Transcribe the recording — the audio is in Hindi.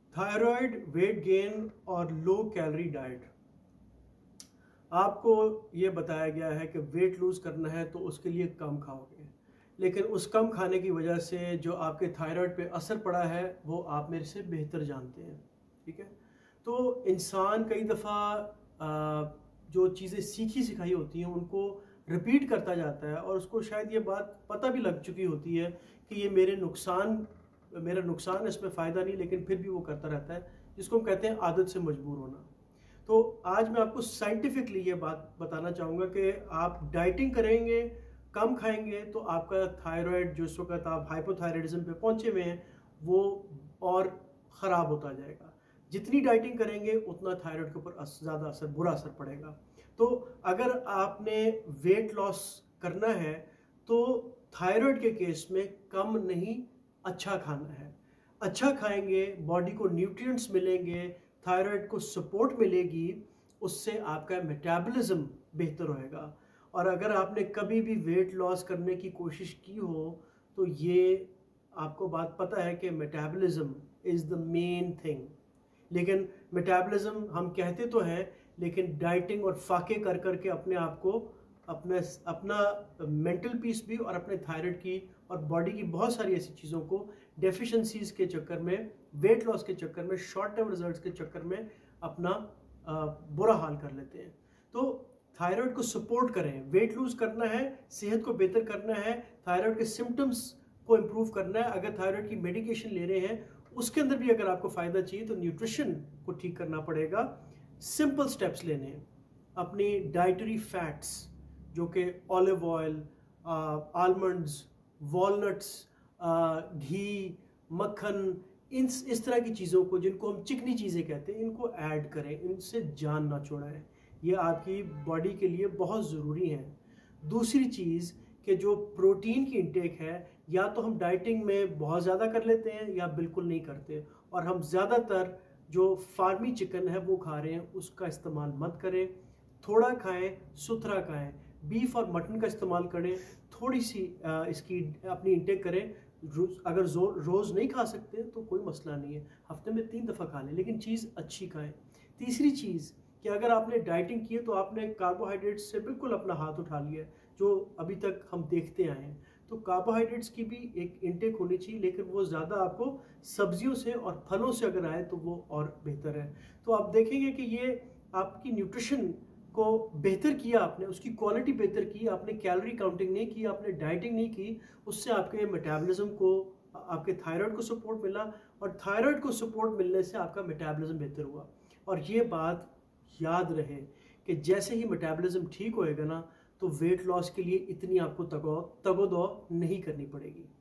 थायराइड, वेट गेन और लो कैलोरी डाइट। आपको ये बताया गया है कि वेट लूज करना है तो उसके लिए कम खाओगे, लेकिन उस कम खाने की वजह से जो आपके थायराइड पे असर पड़ा है वो आप मेरे से बेहतर जानते हैं। ठीक है, तो इंसान कई दफ़ा जो चीज़ें सीखी सिखाई होती हैं उनको रिपीट करता जाता है और उसको शायद ये बात पता भी लग चुकी होती है कि ये मेरा नुकसान इसमें फ़ायदा नहीं, लेकिन फिर भी वो करता रहता है, जिसको हम कहते हैं आदत से मजबूर होना। तो आज मैं आपको साइंटिफिकली ये बात बताना चाहूँगा कि आप डाइटिंग करेंगे, कम खाएंगे, तो आपका थायराइड जो इस वक्त आप हाइपोथायराइडिज्म पे पहुँचे हुए हैं वो और ख़राब होता जाएगा। जितनी डाइटिंग करेंगे उतना थायराइड के ऊपर ज़्यादा बुरा असर पड़ेगा। तो अगर आपने वेट लॉस करना है तो थायराइड के केस में कम नहीं, अच्छा खाना है। अच्छा खाएंगे, बॉडी को न्यूट्रिएंट्स मिलेंगे, थायराइड को सपोर्ट मिलेगी, उससे आपका मेटाबॉलिज्म बेहतर होएगा। और अगर आपने कभी भी वेट लॉस करने की कोशिश की हो तो ये आपको बात पता है कि metabolism is the main thing. लेकिन मेटाबॉलिज्म हम कहते तो हैं, लेकिन डाइटिंग और फाके कर करके अपने आप को अपना मेंटल पीस भी और अपने थायराइड की और बॉडी की बहुत सारी ऐसी चीज़ों को डेफिशिएंसीज के चक्कर में, वेट लॉस के चक्कर में, शॉर्ट टर्म रिजल्ट्स के चक्कर में अपना बुरा हाल कर लेते हैं। तो थायराइड को सपोर्ट करें। वेट लूज करना है, सेहत को बेहतर करना है, थायराइड के सिम्टम्स को इम्प्रूव करना है। अगर थायराइड की मेडिकेशन ले रहे हैं उसके अंदर भी अगर आपको फ़ायदा चाहिए तो न्यूट्रिशन को ठीक करना पड़ेगा। सिंपल स्टेप्स लेने हैं। अपनी डाइटरी फैट्स जो कि ऑलिव ऑयल, आलमंड्स, वॉलनट्स, घी, मक्खन, इस तरह की चीज़ों को, जिनको हम चिकनी चीज़ें कहते हैं, इनको ऐड करें, इनसे जान ना छोड़ाएं। ये आपकी बॉडी के लिए बहुत ज़रूरी है। दूसरी चीज़ कि जो प्रोटीन की इंटेक है, या तो हम डाइटिंग में बहुत ज़्यादा कर लेते हैं या बिल्कुल नहीं करते, और हम ज़्यादातर जो फार्मी चिकन है वो खा रहे हैं, उसका इस्तेमाल मत करें। थोड़ा खाएं, सुथरा खाएं। बीफ और मटन का इस्तेमाल करें, थोड़ी सी इसकी अपनी इंटेक करें। अगर रोज़ नहीं खा सकते तो कोई मसला नहीं है, हफ्ते में 3 दफ़ा खा लें, लेकिन चीज़ अच्छी खाएं। तीसरी चीज़ कि अगर आपने डाइटिंग की है तो आपने कार्बोहाइड्रेट्स से बिल्कुल अपना हाथ उठा लिया है, जो अभी तक हम देखते आए हैं। तो कार्बोहाइड्रेट्स की भी एक इंटेक होनी चाहिए, लेकिन वो ज़्यादा आपको सब्जियों से और फलों से अगर आए तो वो और बेहतर है। तो आप देखेंगे कि ये आपकी न्यूट्रिशन को बेहतर किया आपने, उसकी क्वालिटी बेहतर की, आपने कैलोरी काउंटिंग नहीं की, आपने डाइटिंग नहीं की, उससे आपके मेटाबॉलिज्म को, आपके थायराइड को सपोर्ट मिला, और थायराइड को सपोर्ट मिलने से आपका मेटाबॉलिज्म बेहतर हुआ। और ये बात याद रहे कि जैसे ही मेटाबॉलिज्म ठीक होएगा ना, तो वेट लॉस के लिए इतनी आपको तगोदौ नहीं करनी पड़ेगी।